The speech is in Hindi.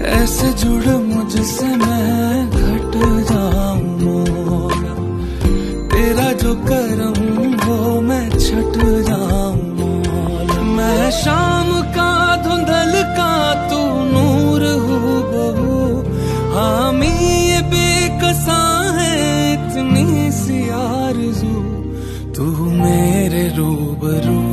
कैसे जुड़ मुझसे मैं घट जाऊं मौला, तेरा जो करम वो मैं छट जाऊं मौला। मैं शाम का धुंधल का तू नूर हूँ बहू, हामी ये बेकसा है इतनी सी आरज़ू, तू मेरे रूबरू